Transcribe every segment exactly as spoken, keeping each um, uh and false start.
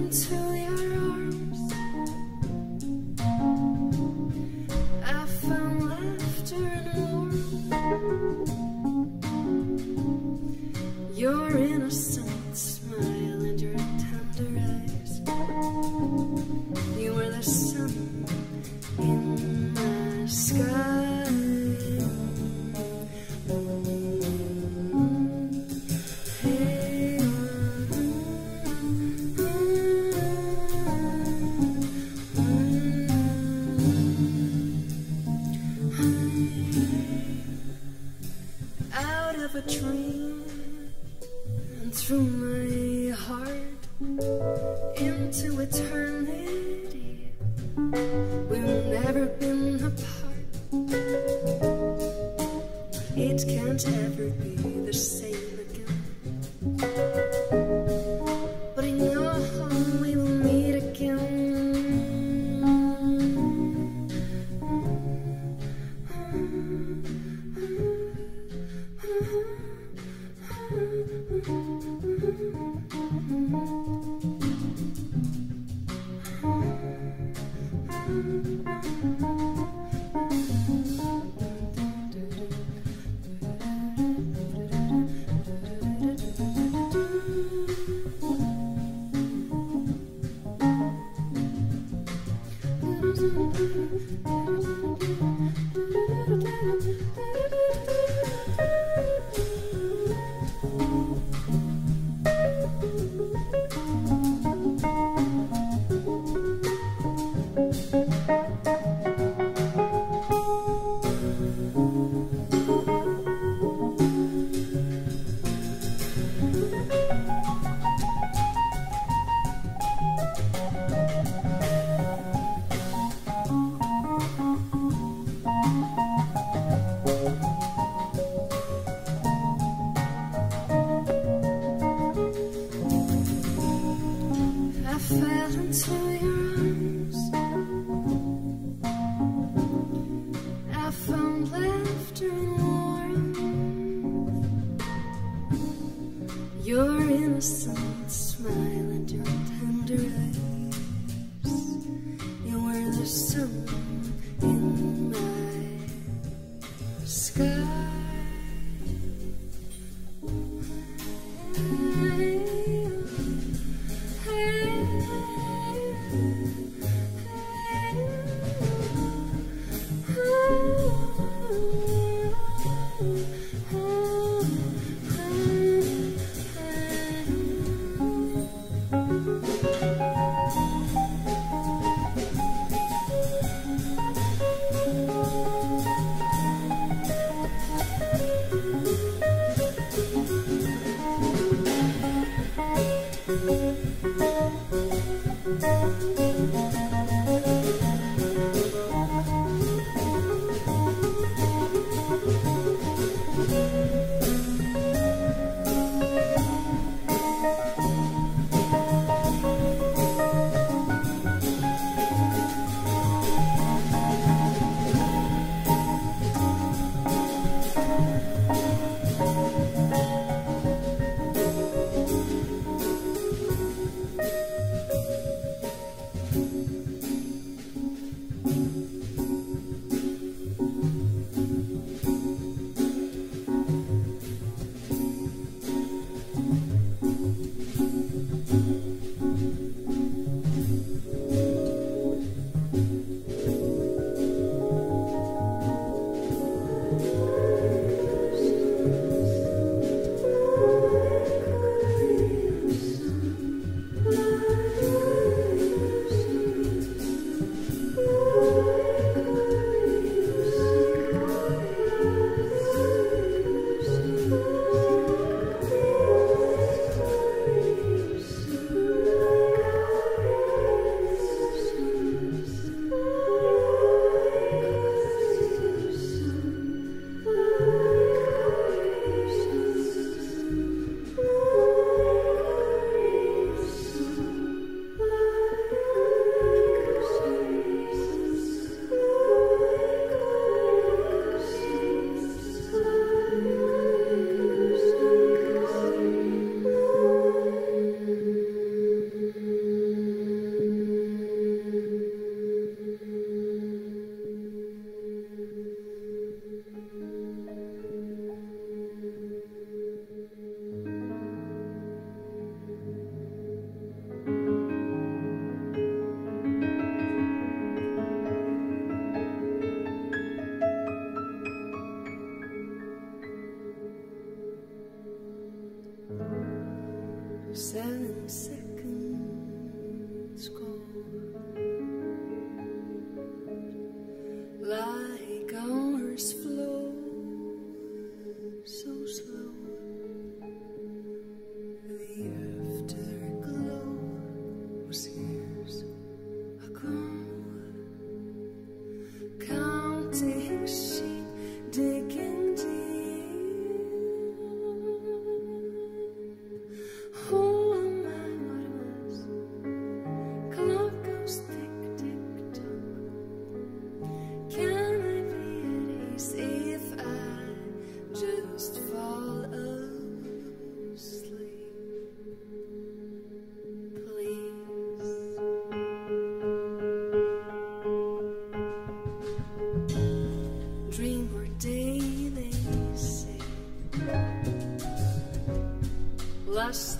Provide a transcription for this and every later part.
into your arms. I found laughter and warmth. Your innocent smile and your tender eyes. You were the sun in my sky. Out of a dream and through my heart into eternity, we've never been apart. It can't ever be the same again, but I know we will meet again. I fell into your arms. I found laughter and warmth. Your innocent smile and your tender eyes. You were the sun in my sky.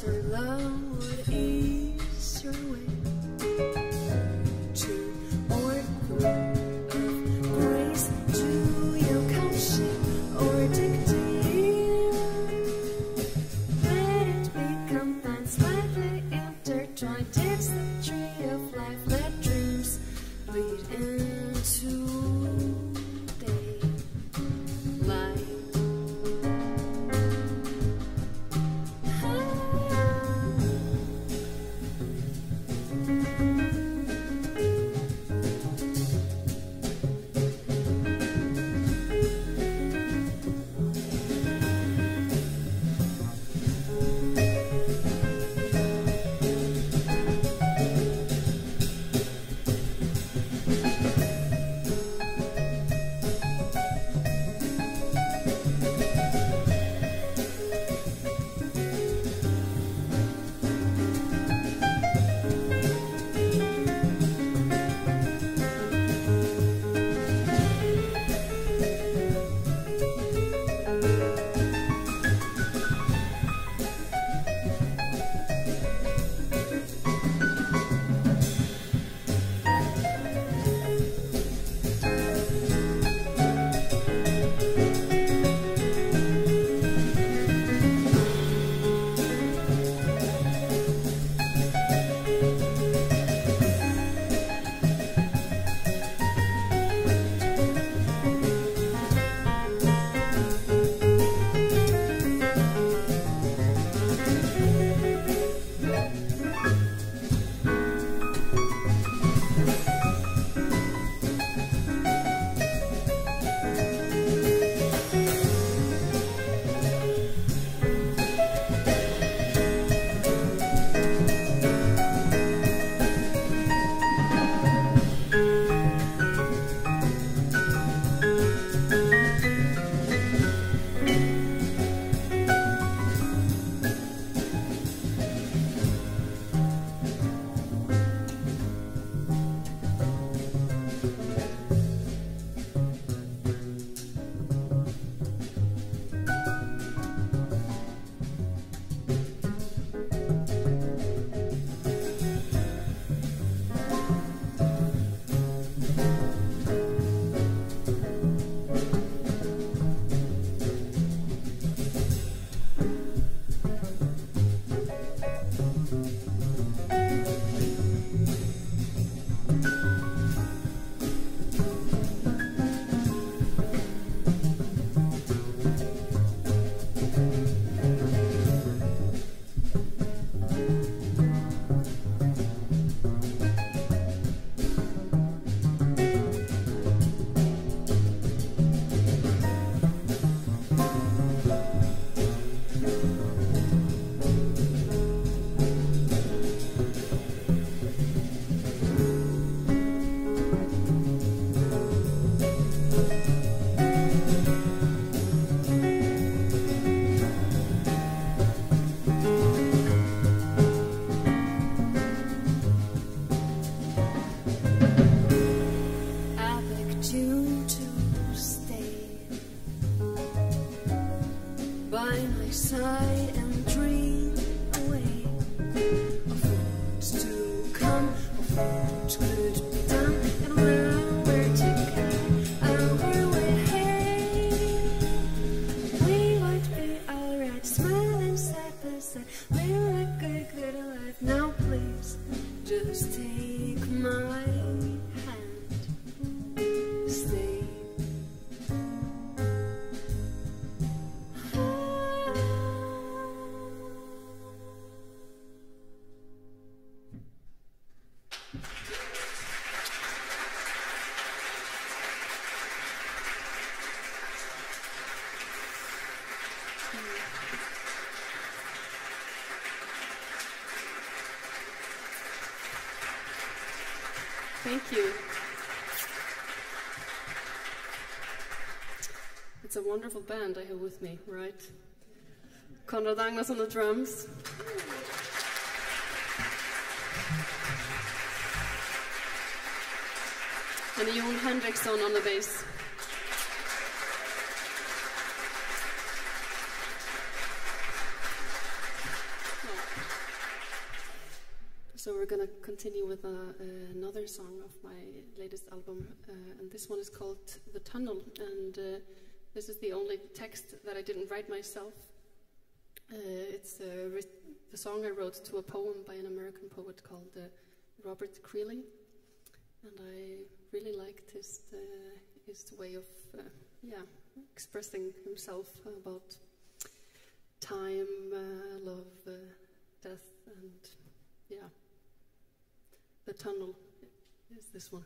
their love would ease your way to order of grace. Do you counsel or dictate? Let it become fine, slightly intertwined. It's the tree of life, let dreams bleed into daylight. Side and dream away of things to come, of what could be done, and where we're to go, our way. We might be alright, smiling side by side, living a good, good life. Now please, just take my hand, stay. Thank you. It's a wonderful band I have with me, right? Conrad Agnes on the drums. And Jon Henriksson on the bass. Oh. So we're gonna continue with uh, uh, another song of my latest album, uh, and this one is called The Tunnel, and uh, this is the only text that I didn't write myself. Uh, it's uh, the song I wrote to a poem by an American poet called uh, Robert Creeley, and I really liked his, uh, his way of uh, yeah, expressing himself about time, uh, love, uh, death, and yeah. The Tunnel is this one.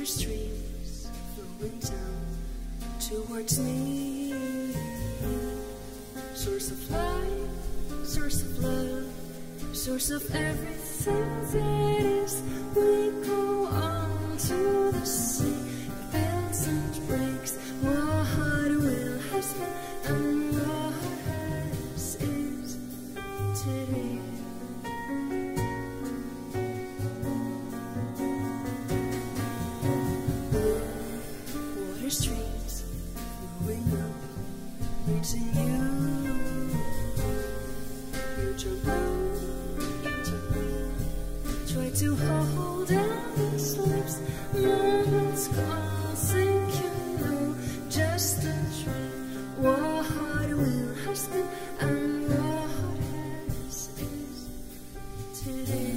streams flowing down towards me. Source of life, source of love, source of everything that is. We go on to the sea. It bends and breaks. What will has been and what has is today. Water streams flowing up, reaching you. You jump out, you jump in. Try to hold down these lips. Moments gone, think you know just the truth. What will has been and what has is today.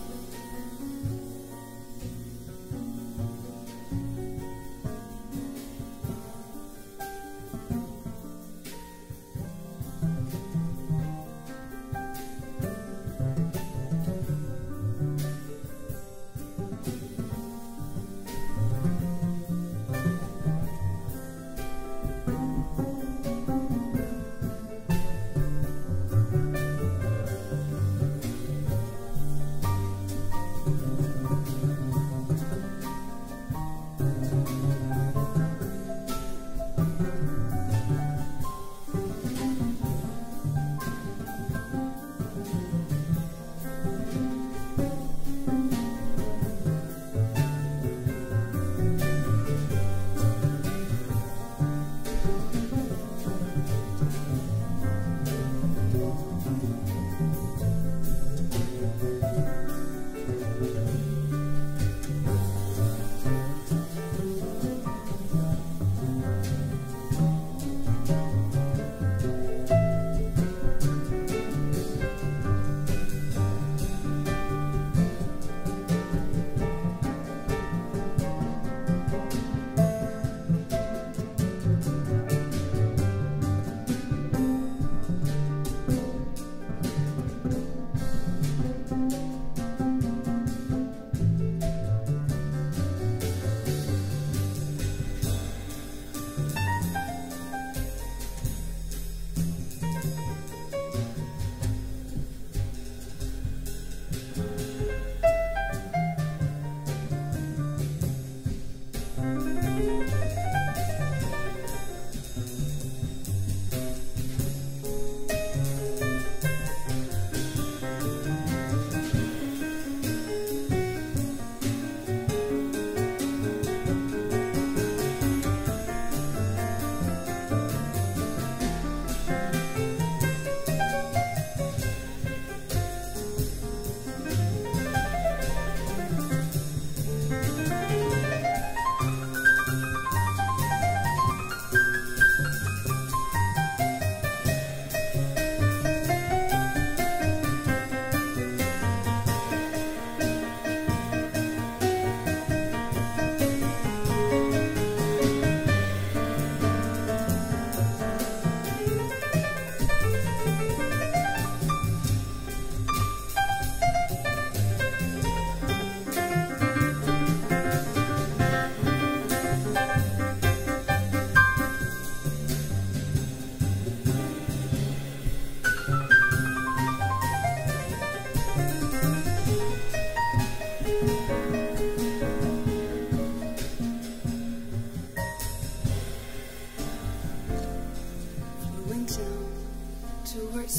Towards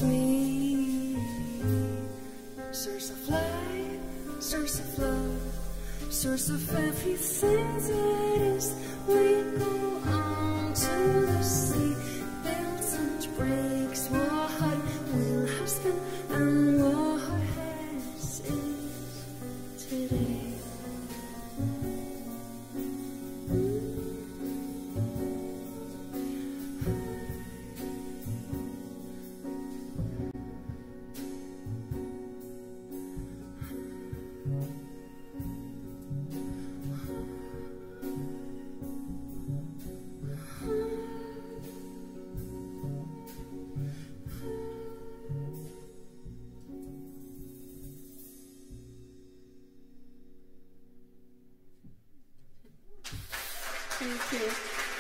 me, source of life, source of love, source of everything that is. We go on to the sea, bends and breaks. What will has been and what has is today. Thank you.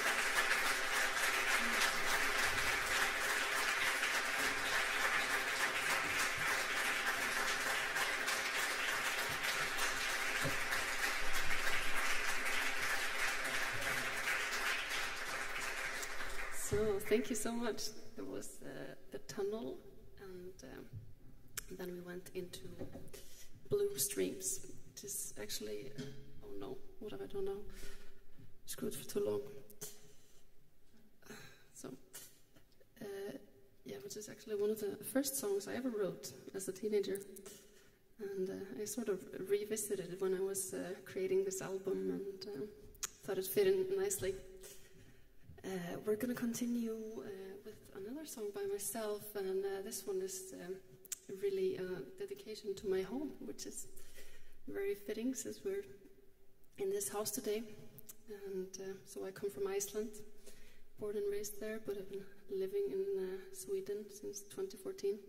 So, thank you so much. It was uh, The Tunnel, and um, then we went into Blue Streams, which is actually, uh, oh no, what have I done now? Screwed for too long. So, uh, yeah, which is actually one of the first songs I ever wrote as a teenager. And uh, I sort of revisited it when I was uh, creating this album, and uh, thought it fit in nicely. Uh, we're going to continue uh, with another song by myself, and uh, this one is um, really a dedication to my home, which is very fitting since we're in this house today. And uh, so I come from Iceland, born and raised there, but I've been living in uh, Sweden since twenty fourteen.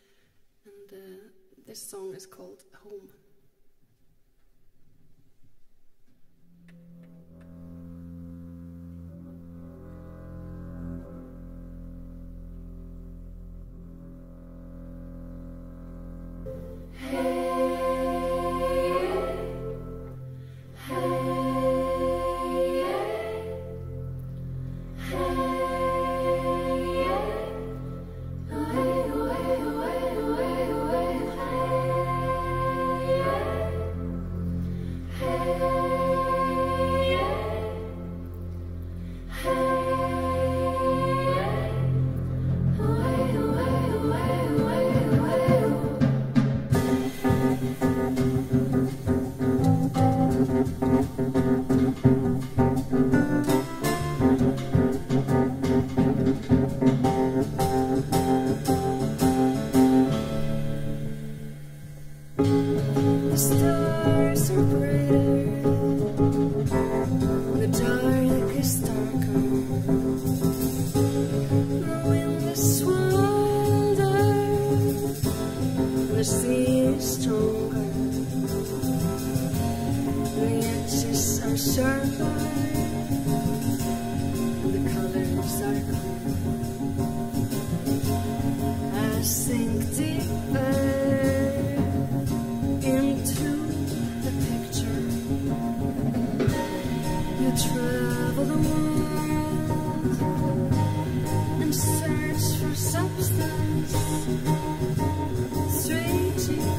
And uh, this song is called Home.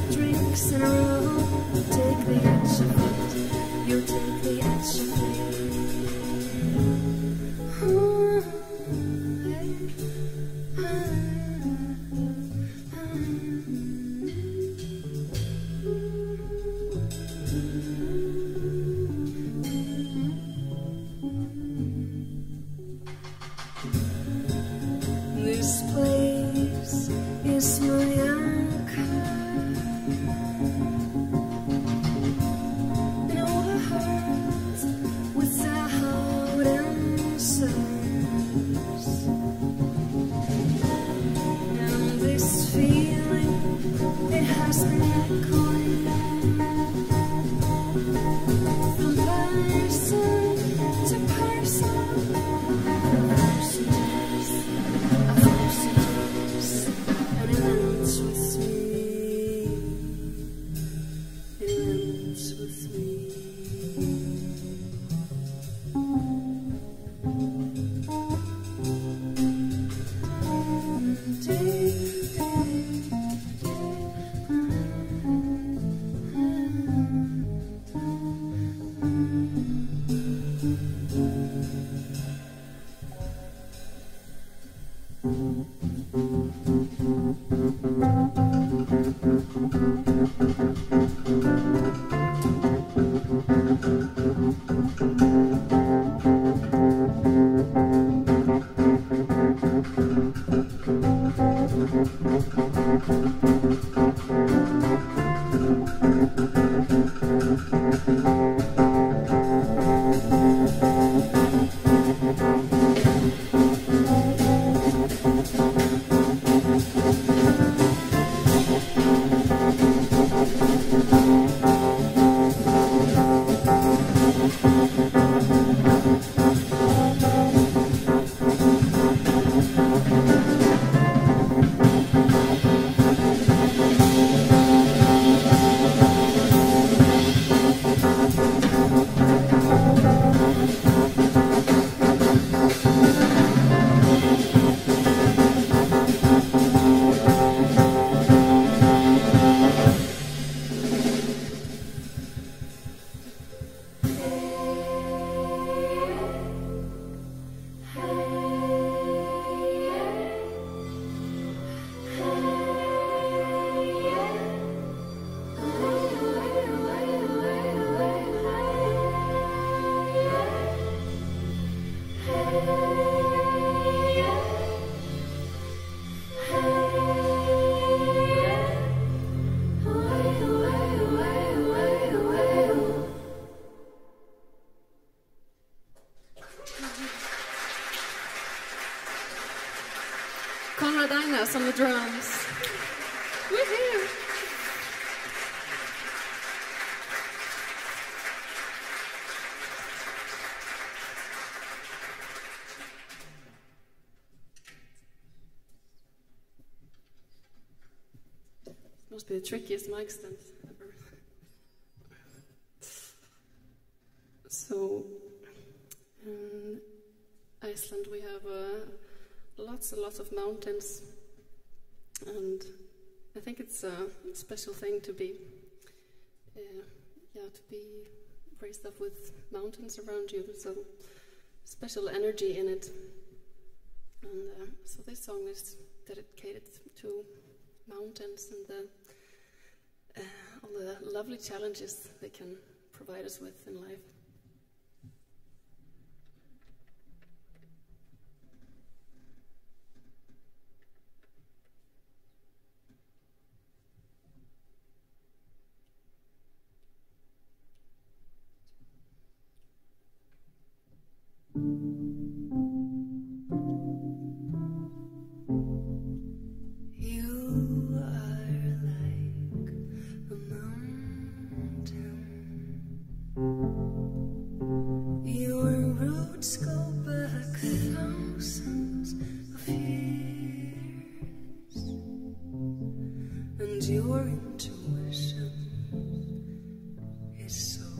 Take the edge of it, you take the edge of it. Dinas on the drums. Woohoo! Must be the trickiest mic stand ever. So, in Iceland we have uh, lots and lots of mountains, and I think it's a special thing to be, uh, yeah, to be raised up with mountains around you. There's a special energy in it, and uh, so this song is dedicated to mountains and the, uh, all the lovely challenges they can provide us with in life. Your intuition is so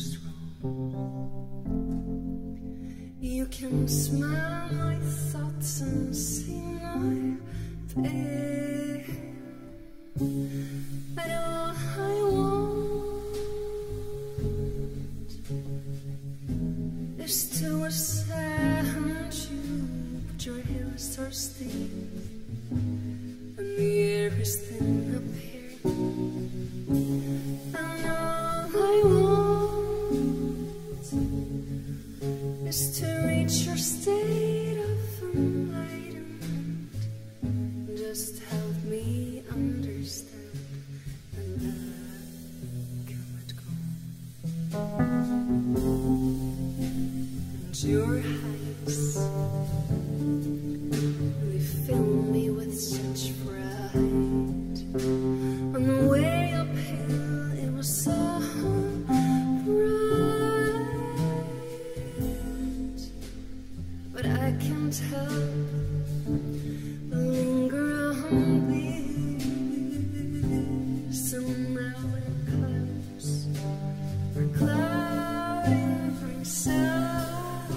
strong. You can smell my thoughts and see my pain. But all I want is to ascend you, but your hair is thirsty and the air is thin up here. And all I want is to reach your state of enlightenment. Just help me understand, and I can let go. And your heights, they fill me with such pride. On the way uphill, it was so bright, but I can't help but linger on this. And now it clouds are clouding for inside.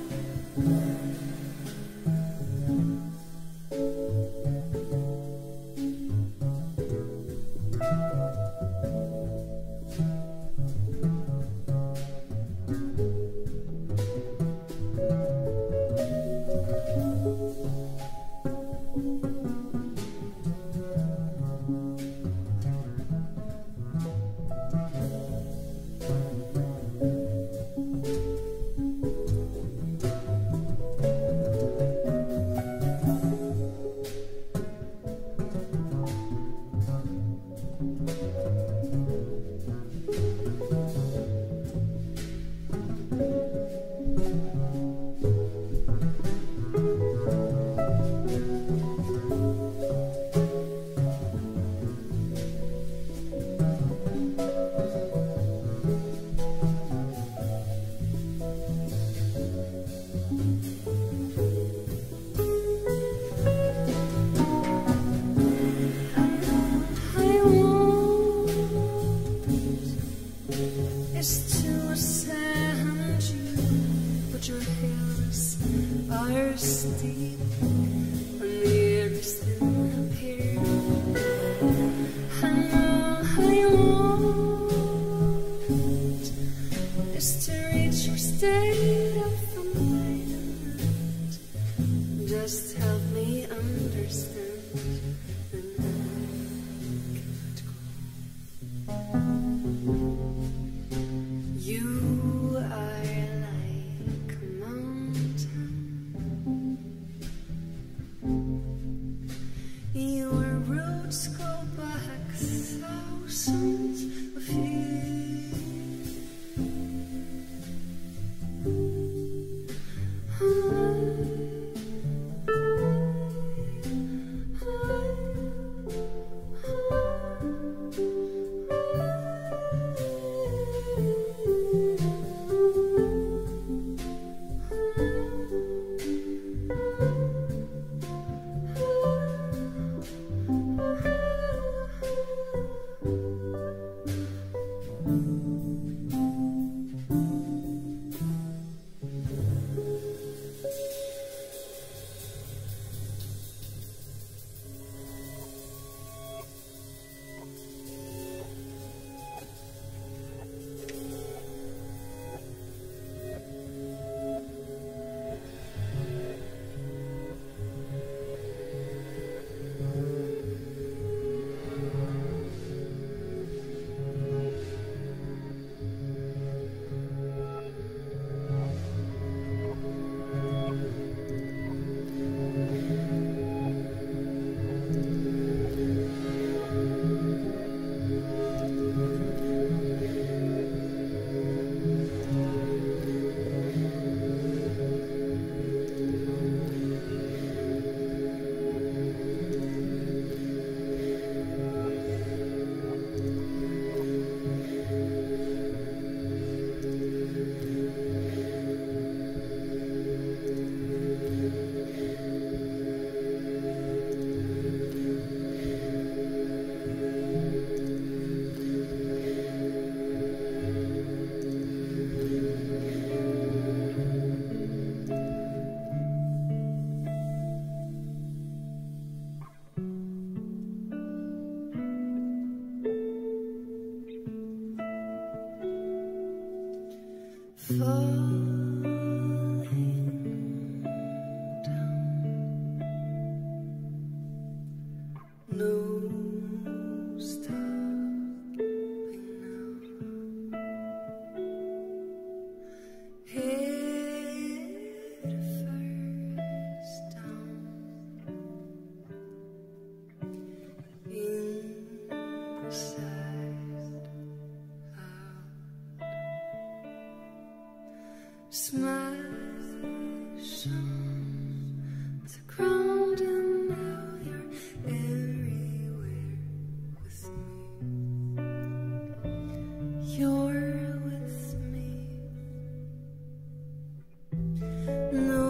Steep and the air is thin up here. And all I want is to reach your state of enlightenment. Just help me understand, and I can let go. You are like a mountain. Your roots go back thousands of years. smash on the ground, and now you're everywhere with me. You're with me. No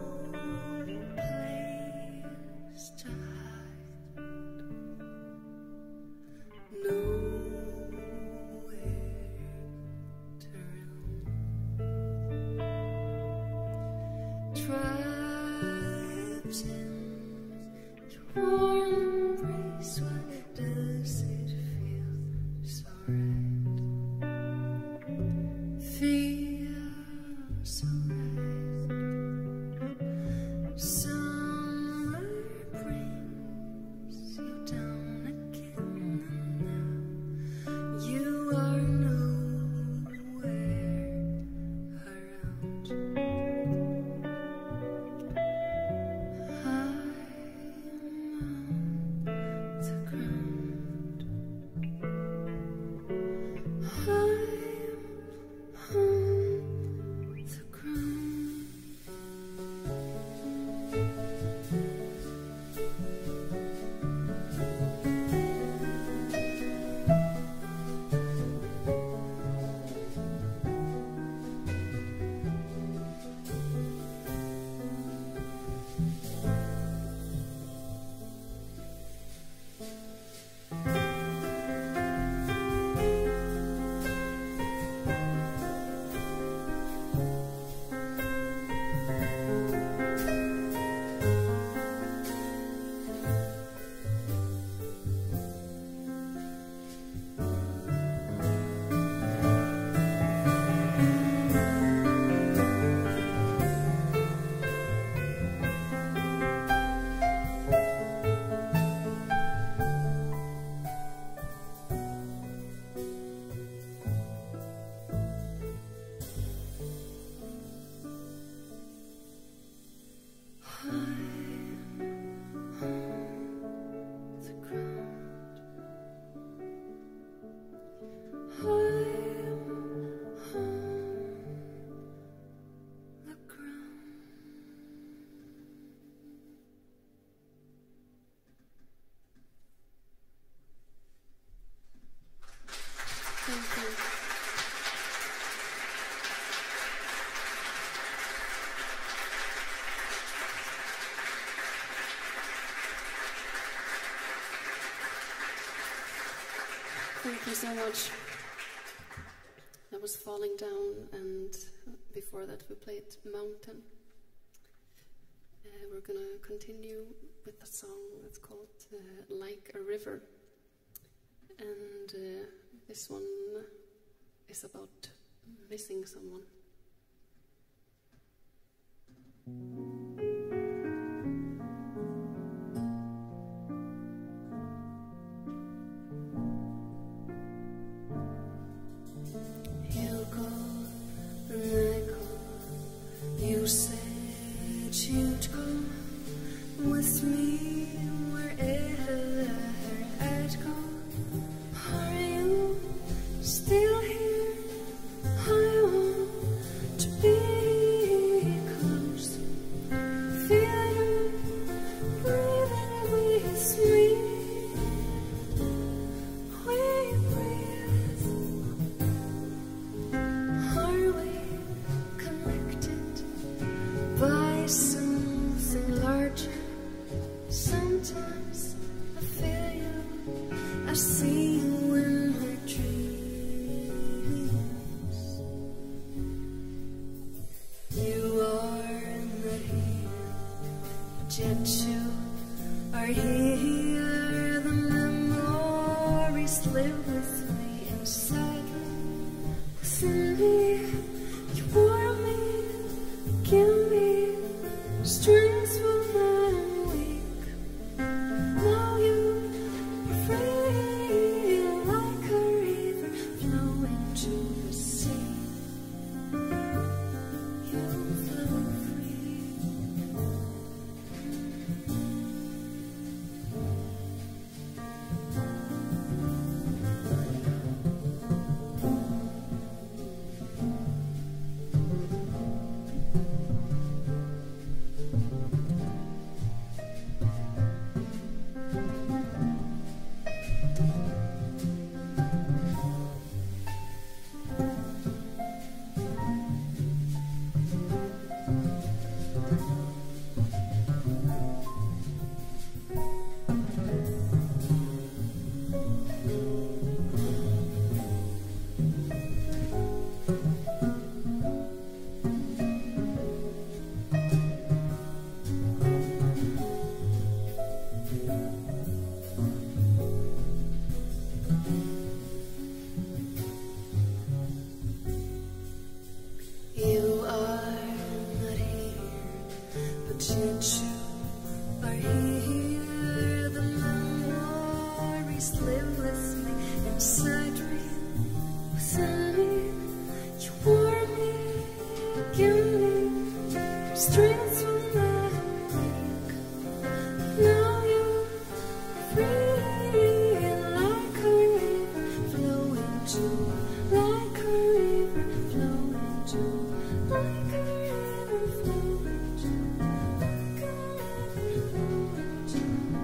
place to hide. Nowhere to run. Trapped in your warm embrace, what does it feel so right? Feel so right. Summer brings you down again, and now you are nowhere around. I'm on the ground. I'm on the ground. Thank you. Thank you so much. That was Falling Down, and before that we played Mountain. Uh, we're gonna continue with a song that's called uh, Like a River. And uh, this one is about missing someone. You called and I called. You said you'd come with me wherever I'd go. Are you still here? I want to be close. Feel you breathing with me. We breathe. Are we connected by something larger? Sometimes I feel you, I see you in my dreams. You are not here, but yet you are here. The memories live with me inside me, within me. You warm me, give me strength when I'm weak. Now you are free, like a river flowing to the sea. You flow free. give me strength from the weak. Now you're free, like a river flowing to, like a river flowing to, like a river flowing to, like a river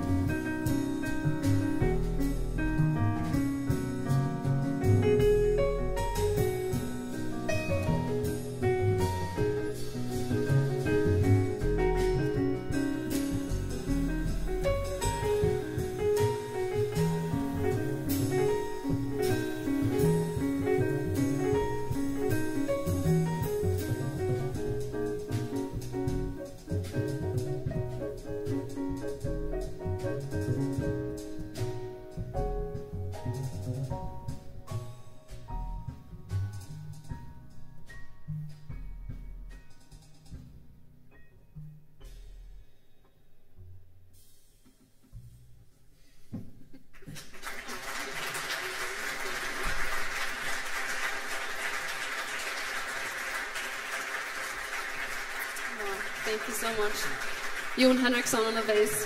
Thank you so much. Jon Henriksson on the bass.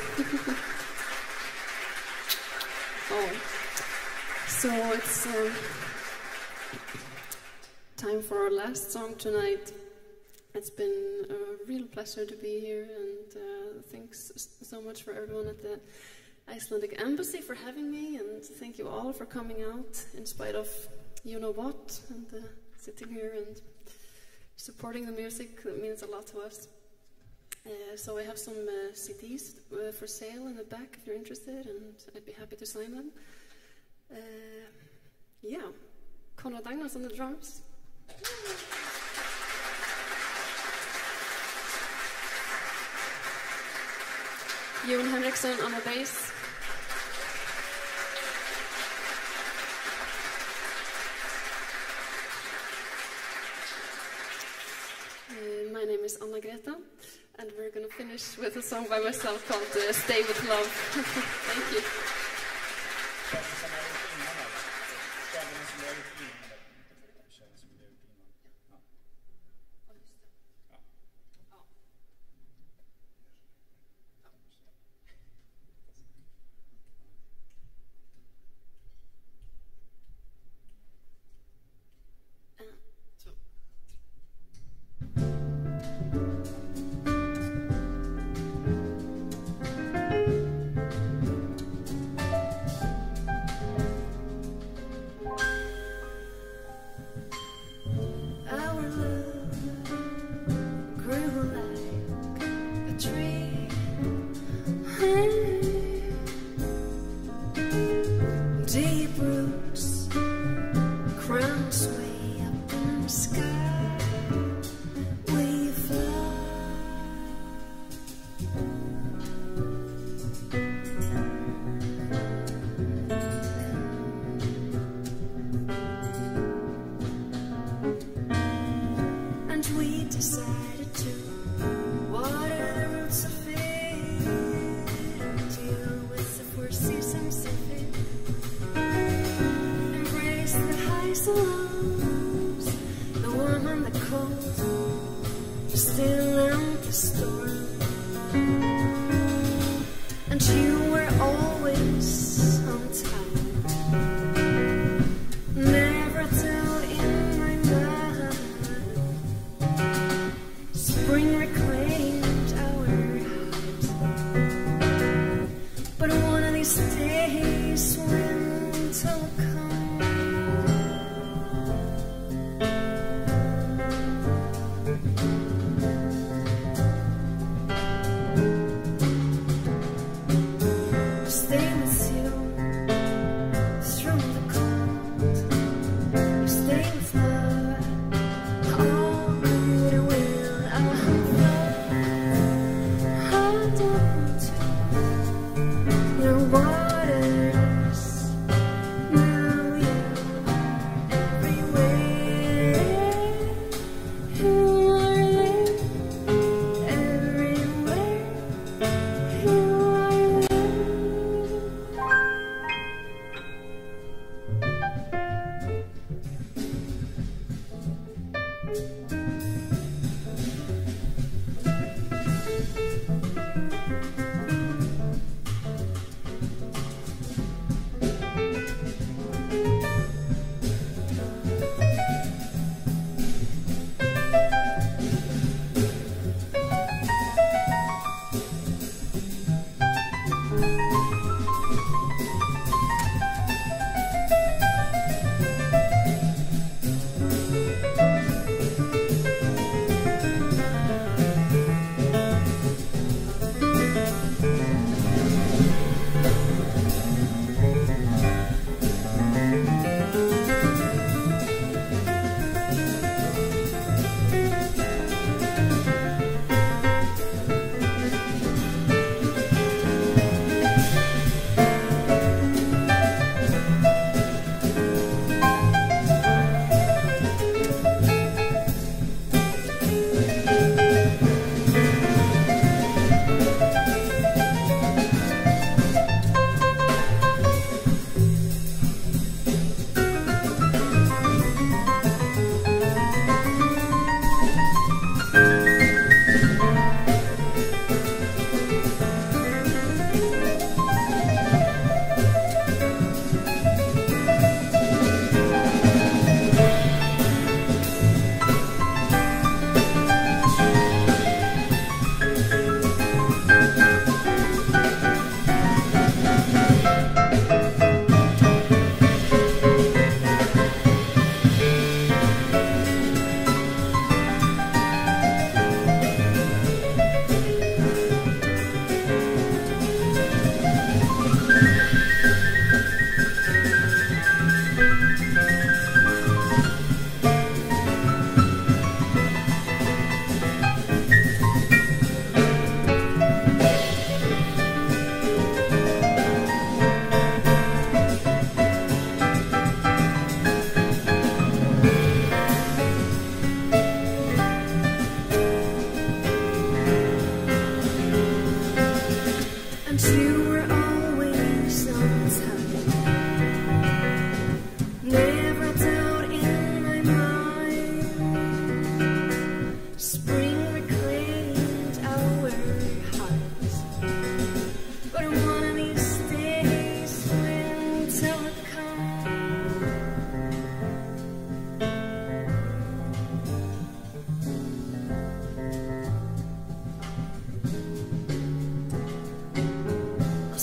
Oh, so it's um, time for our last song tonight. It's been a real pleasure to be here, and uh, thanks so much for everyone at the Icelandic Embassy for having me, and thank you all for coming out in spite of you know what, and uh, sitting here and supporting the music. That means a lot to us. Uh, so I have some uh, C Ds uh, for sale in the back if you're interested, and I'd be happy to sign them. Uh, yeah, Konrad Agnes on the drums. Jon Henriksson on the bass. Uh, my name is Anna Greta, and we're going to finish with a song by myself called uh, Stay With Love. Thank you. come.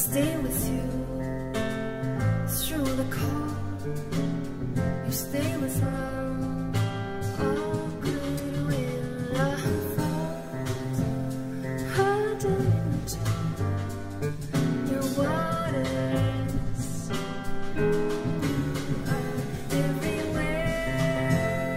stay with you through the cold. You stay with love. All good will unfold. Hardened your waters are everywhere.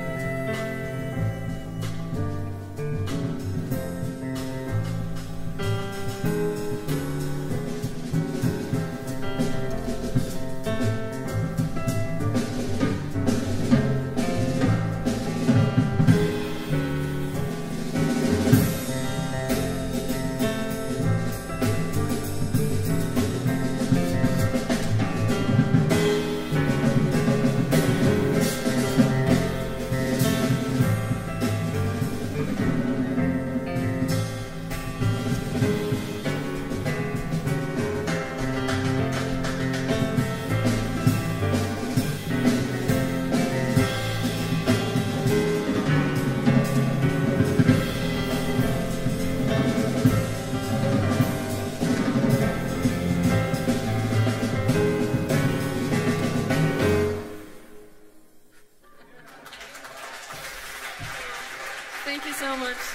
Thank you so much.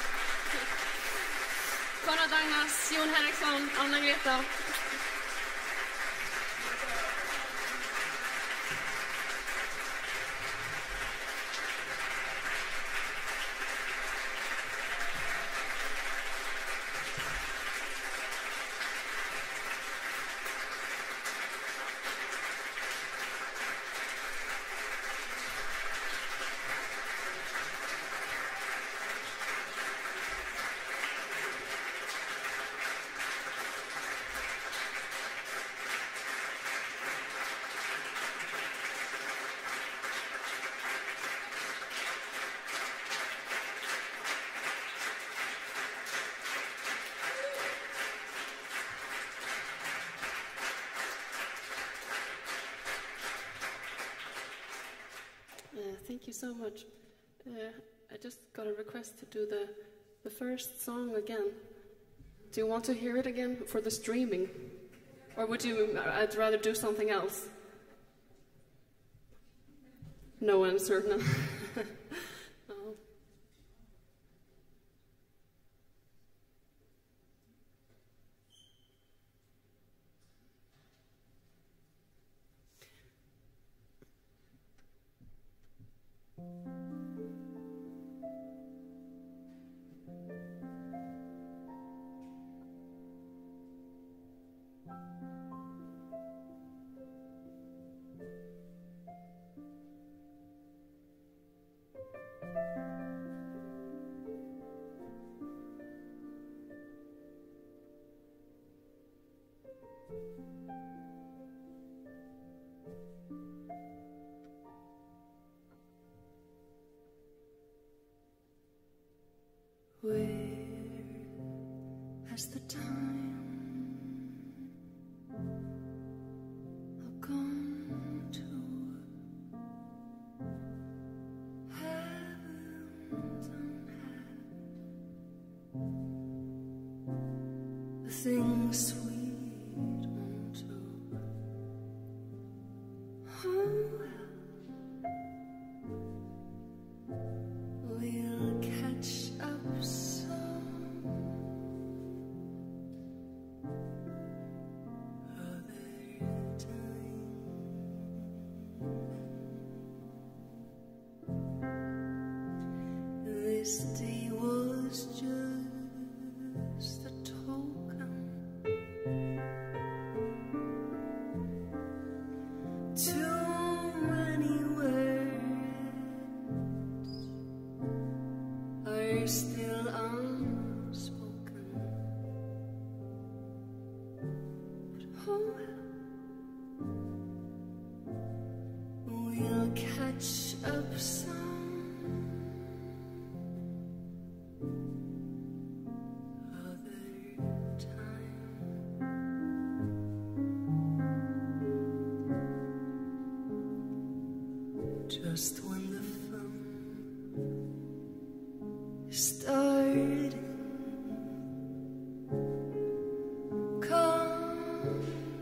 Conrad Agnes, Jon Henriksson, Anna-Greta. Uh, thank you so much. Uh, I just got a request to do the, the first song again. Do you want to hear it again for the streaming? Or would you, I'd rather do something else? No answer, no. Oh. Where has the time gone to? Haven't unhappy the things sweet unto. Oh well, we'll catch up some other time. This day was just a token. Too many words are still unspoken. But oh well, we'll catch up some other time. Just when the fun is starting, come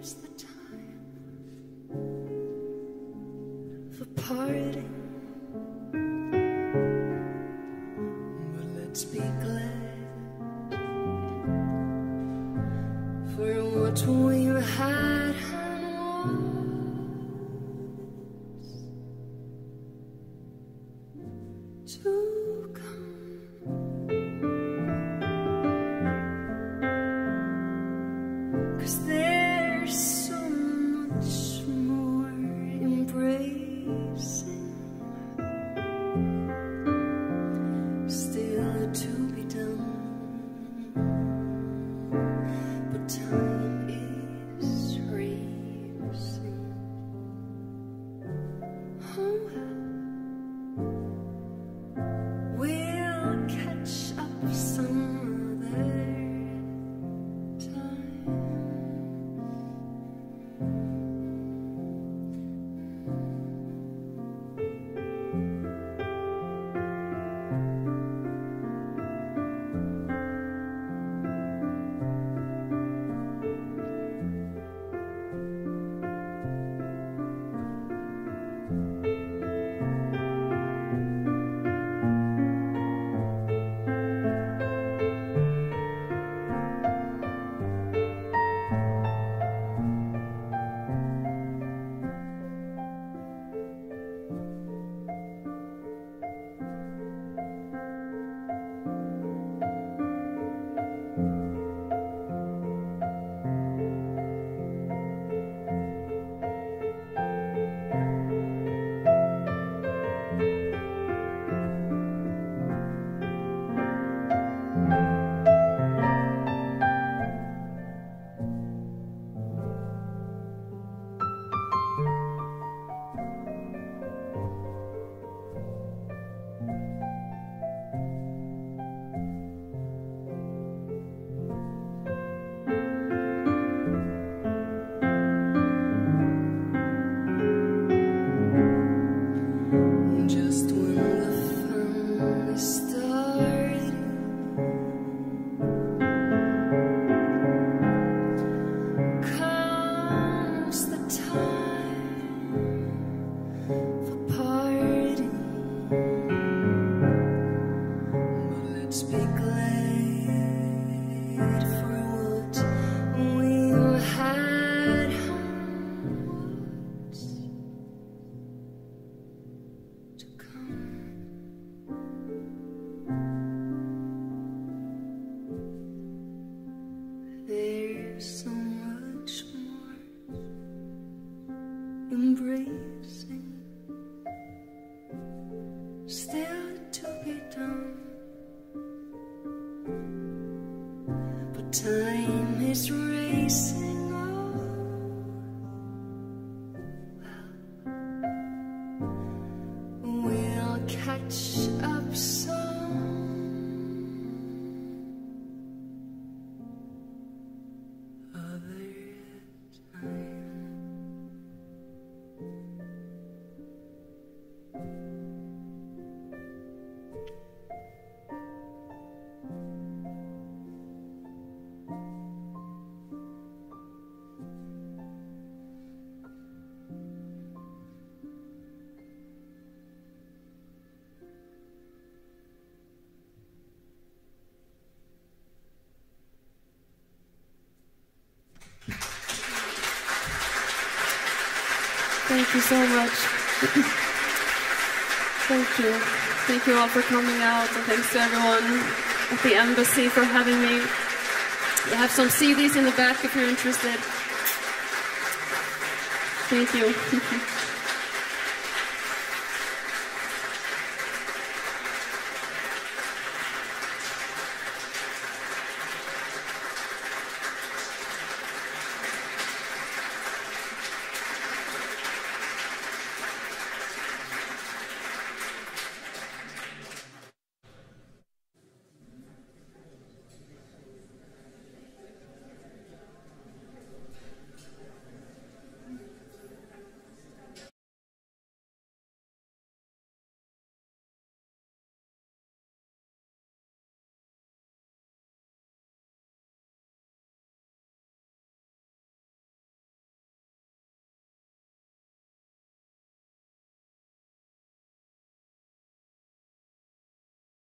be glad for what we've had and what's to come. 'Cause there's so much more embracing still to be done, but time is racing. Oh, we'll catch up some other time. Just when the fun is starting, comes the time for parting. But let's be glad for what we had and what's to come. There's so much more embracing still to be done, but time is racing. Oh, well, we'll catch up some other time. Thank you so much. Thank you. Thank you all for coming out, and thanks to everyone at the embassy for having me. We have some C Ds in the back if you're interested. Thank you.